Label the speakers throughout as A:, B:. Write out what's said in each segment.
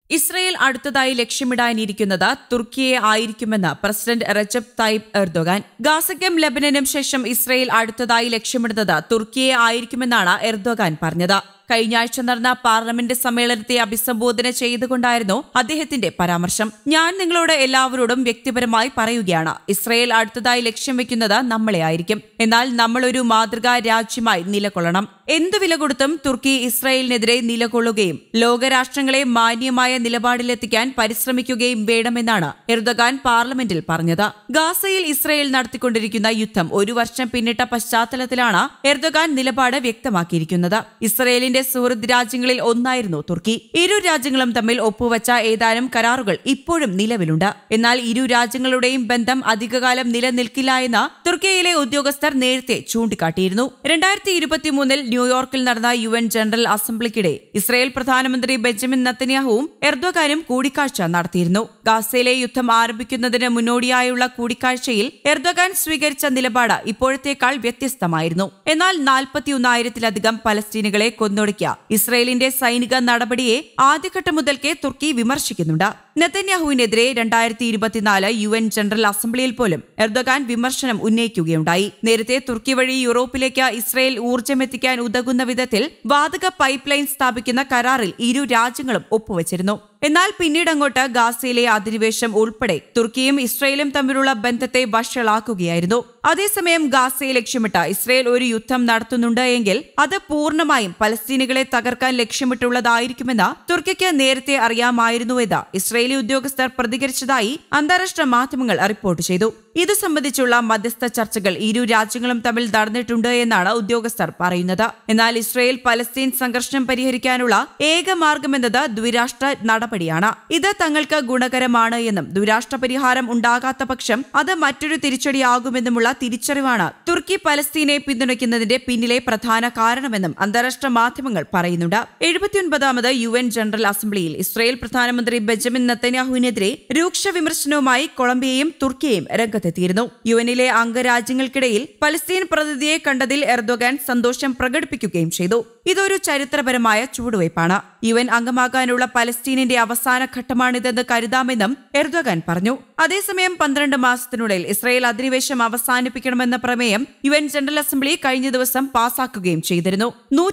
A: Israel അടുത്തതായി ലക്ഷ്യമിടാനിരിക്കുന്നത് തുർക്കിയെ ആയിരിക്കുമെന്ന് പ്രസിഡന്റ് റെജപ് തയ്യിപ് എർദോഗാൻ. ഗാസയ്ക്കും ലെബനനും ശേഷം ഇസ്രയേൽ അടുത്തതായി ലക്ഷ്യമിടുന്നത് തുർക്കിയെ ആയിരിക്കുമെന്നാണ് എർദോഗാൻ പറഞ്ഞത്. കഴിഞ്ഞ ആഴ്ച നടന്ന പാർലമെന്റ് സമ്മേളനത്തെ അഭിസംബോധന ചെയ്തുകൊണ്ടായിരുന്നു അദ്ദേഹത്തിന്റെ പരാമർശം. ഞാൻ നിങ്ങളോട് എല്ലാവരോടും വ്യക്തിപരമായി പറയുകയാണ്, ഇസ്രയേൽ അടുത്തതായി ലക്ഷ്യം വെക്കുന്നത് നമ്മളെ ആയിരിക്കും. എന്നാൽ നമ്മളൊരു മാതൃകാ രാജ്യമായി നിലകൊള്ളണം. എന്തു വില കൊടുത്തും തുർക്കി ഇസ്രയേലിനെതിരെ നിലകൊള്ളുകയും ലോകരാഷ്ട്രങ്ങളെ മാന്യമായ നിലപാടിലെത്തിക്കാൻ പരിശ്രമിക്കുകയും വേണമെന്നാണ് എർദോഗാൻ പാർലമെന്റിൽ പറഞ്ഞത്. ഗാസയിൽ ഇസ്രയേൽ നടത്തിക്കൊണ്ടിരിക്കുന്ന യുദ്ധം 1 വർഷം പിന്നിട്ട പശ്ചാത്തലത്തിലാണ് എർദോഗാൻ നിലപാട് വ്യക്തമാക്കിയിരിക്കുന്നത്. ഇസ്രയേലിന്റെ സുഹൃത്ത് രാജ്യങ്ങളിൽ ഒന്നായിരുന്നു തുർക്കി. ഇരു രാജ്യങ്ങളും തമ്മിൽ ഒപ്പുവച്ച ഏതാനും കരാറുകൾ ഇപ്പോഴും നിലവിലുണ്ട്. എന്നാൽ ഇരു രാജ്യങ്ങളുടെയും ബന്ധം അധികകാലം നിലനിൽക്കില്ല എന്ന് തുർക്കിയിലെ ഉദ്യോഗസ്ഥർ നേരത്തെ ചൂണ്ടിക്കാട്ടിയിരുന്നു. 2023 ന്യൂയോർക്കിൽ നടന്ന UN ജനറൽ അസംബ്ലിക്കിടെ ഇസ്രയേൽ പ്രധാനമന്ത്രി ബെഞ്ചമിൻ നെതന്യാഹുവും എർദോഗാനും കൂടിക്കാഴ്ച നടത്തിയിരുന്നു. ഗാസയിലെ യുദ്ധം ആരംഭിക്കുന്നതിന് മുന്നോടിയായുള്ള കൂടിക്കാഴ്ചയിൽ എർദോഗാൻ സ്വീകരിച്ച നിലപാട് ഇപ്പോഴത്തേക്കാൾ വ്യത്യസ്തമായിരുന്നു. എന്നാൽ 41,000-ത്തിലധികം പലസ്തീനികളെ കൊന്നൊടുക്കിയ ഇസ്രയേലിന്റെ സൈനിക നടപടിയെ ആദ്യഘട്ടം മുതൽക്കേ തുർക്കി വിമർശിക്കുന്നുണ്ട്. നെതന്യാഹുവിനെതിരെ 2024 UN ജനറൽ അസംബ്ലിയിൽ പോലും എർദോഗാൻ വിമർശനം ഉന്നയിക്കുകയുണ്ടായി. നേരത്തെ തുർക്കി വഴി യൂറോപ്പിലേക്ക് ഇസ്രയേൽ ഊർജ്ജമെത്തിക്കാൻ ഉതകുന്ന വിധത്തിൽ വാതക പൈപ്പ് ലൈൻ സ്ഥാപിക്കുന്ന കരാറിൽ ഇരു രാജ്യങ്ങളും ഒപ്പുവച്ചിരുന്നു. എന്നാൽ പിന്നീടങ്ങോട്ട് ഗാസയിലെ അധിനിവേശം ഉൾപ്പെടെ തുർക്കിയും ഇസ്രയേലും തമ്മിലുള്ള ബന്ധത്തെ വഷളാക്കുകയായിരുന്നു. അതേസമയം ഗാസയെ ലക്ഷ്യമിട്ട് ഇസ്രയേൽ ഒരു യുദ്ധം നടത്തുന്നുണ്ട് എങ്കിൽ അത് പൂർണ്ണമായും പലസ്തീനികളെ തകർക്കാൻ ലക്ഷ്യമിട്ടുള്ളതായിരിക്കുമെന്ന് തുർക്കിക്ക് നേരത്തെ അറിയാമായിരുന്നുവെന്ന് ഇസ്രയേലി ഉദ്യോഗസ്ഥർ പ്രതികരിച്ചതായി അന്താരാഷ്ട്ര മാധ്യമങ്ങൾ റിപ്പോർട്ട് ചെയ്തു. ഇത് സംബന്ധിച്ചുള്ള മധ്യസ്ഥ ചർച്ചകൾ ഇരു രാജ്യങ്ങളും തമ്മിൽ നടന്നിട്ടുണ്ട് എന്നാണ് ഉദ്യോഗസ്ഥർ പറയുന്നത്. എന്നാൽ ഇസ്രയേൽ പലസ്തീൻ സംഘർഷം പരിഹരിക്കാനുള്ള ഏക മാർഗമെന്നത് ദ്വിരാഷ്ട്ര നടപടിയാണ്. ഇത് തങ്ങൾക്ക് ഗുണകരമാണ് എന്നും ദ്വിരാഷ്ട്ര പരിഹാരം ഉണ്ടാകാത്ത പക്ഷം അത് മറ്റൊരു തിരിച്ചടിയാകുമെന്നുമുള്ള തിരിച്ചറിവാണ് തുർക്കി പലസ്തീനെ പിന്തുണയ്ക്കുന്നതിന്റെ പിന്നിലെ പ്രധാന കാരണമെന്നും അന്താരാഷ്ട്ര മാധ്യമങ്ങൾ പറയുന്നുണ്ട്. 79ാമത് UN ജനറൽ അസംബ്ലിയിൽ ഇസ്രയേൽ പ്രധാനമന്ത്രി ബെഞ്ചമിൻ നെതന്യാഹുവിനെതിരെ രൂക്ഷ വിമർശനവുമായി കൊളംബിയയും തുർക്കിയും രംഗത്തെത്തിയിരുന്നു. UNലെ അംഗരാജ്യങ്ങൾക്കിടയിൽ പലസ്തീൻ പ്രതിനിധിയെ കണ്ടതിൽ എർദോഗാൻ സന്തോഷം പ്രകടിപ്പിക്കുകയും ചെയ്തു. ഇതൊരു ചരിത്രപരമായ ചുവടുവയ്പാണ്. UN അംഗമാകാനുള്ള പലസ്തീനിന്റെ അവസാന ഘട്ടമാണിതെന്ന് കരുതാമെന്നും എർദോഗാൻ പറഞ്ഞു. അതേസമയം 12 മാസത്തിനുള്ളിൽ ഇസ്രയേൽ അധിനിവേശം അവസാനിപ്പിക്കണമെന്ന പ്രമേയം UN ജനറൽ അസംബ്ലി കഴിഞ്ഞ ദിവസം പാസാക്കുകയും ചെയ്തിരുന്നു.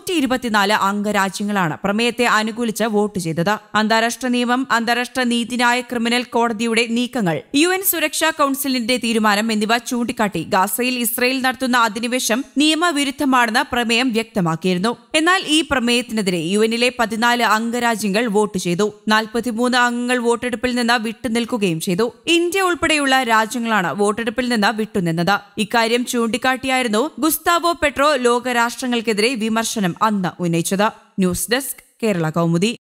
A: 124 അംഗരാജ്യങ്ങളാണ് പ്രമേയത്തെ അനുകൂലിച്ച് വോട്ട് ചെയ്തത്. അന്താരാഷ്ട്ര നിയമം, അന്താരാഷ്ട്ര നീതിന്യായ ക്രിമിനൽ കോടതിയുടെ നീക്കങ്ങൾ, UN സുരക്ഷാ കൌൺസിലിന്റെ തീരുമാനം എന്നിവ ചൂണ്ടിക്കാട്ടി ഗാസയിൽ ഇസ്രയേൽ നടത്തുന്ന അധിനിവേശം നിയമവിരുദ്ധമാണെന്ന് പ്രമേയം വ്യക്തമാക്കിയിരുന്നു. എന്നാൽ ഈ പ്രമേയത്തിനെതിരെ UNലെ 14 അംഗരാജ്യങ്ങൾ വോട്ട് ചെയ്തു. 43 അംഗങ്ങൾ വോട്ടെടുപ്പിൽ നിന്ന് വിട്ടുനിൽക്കുകയും ചെയ്തു. ഇന്ത്യ ഉൾപ്പെടെയുള്ള രാജ്യങ്ങളാണ് വോട്ടെടുപ്പിൽ നിന്ന് വിട്ടുനിന്നത്. ഇക്കാര്യം ചൂണ്ടിക്കാട്ടിയായിരുന്നു ഗുസ്താവോ പെട്രോ ലോകരാഷ്ട്രങ്ങൾക്കെതിരെ വിമർശനം അന്ന് ഉന്നയിച്ചത്. News desk, Kerala Kaumudi.